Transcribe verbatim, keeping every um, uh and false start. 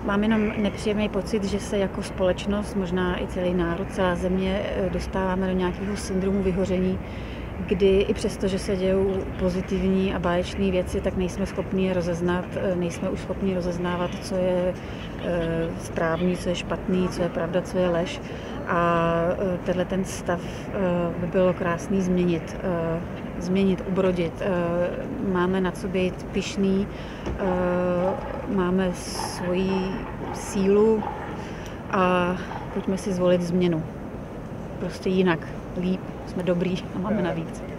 mám jenom nepříjemný pocit, že se jako společnost, možná i celý národ, celá země dostáváme do nějakého syndromu vyhoření, kdy i přesto, že se dějou pozitivní a báječné věci, tak nejsme schopni je rozeznat, nejsme už schopni rozeznávat, co je správný, co je špatný, co je pravda, co je lež. A tenhle ten stav by bylo krásný změnit, změnit, ubrodit. Máme na co být pyšný, máme svoji sílu a pojďme si zvolit změnu. Prostě jinak, líp, jsme dobrý a máme navíc.